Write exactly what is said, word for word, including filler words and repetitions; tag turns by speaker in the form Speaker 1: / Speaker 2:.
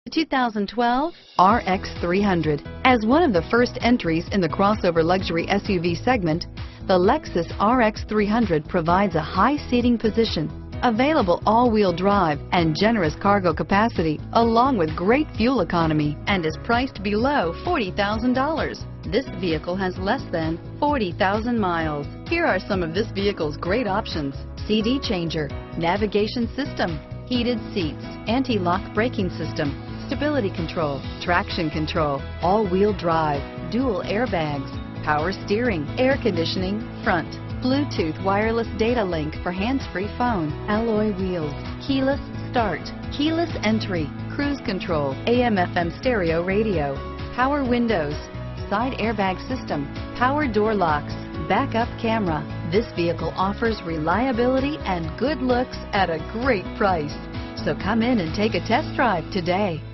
Speaker 1: two thousand twelve R X three hundred. As one of the first entries in the crossover luxury S U V segment, the Lexus R X three hundred provides a high seating position, available all-wheel drive, and generous cargo capacity, along with great fuel economy, and is priced below forty thousand dollars. This vehicle has less than forty thousand miles. Here are some of this vehicle's great options: C D changer, navigation system, heated seats, anti-lock braking system, stability control, traction control, all-wheel drive, dual airbags, power steering, air conditioning, front, Bluetooth wireless data link for hands-free phone, alloy wheels, keyless start, keyless entry, cruise control, A M F M stereo radio, power windows, side airbag system, power door locks, backup camera. This vehicle offers reliability and good looks at a great price. So come in and take a test drive today.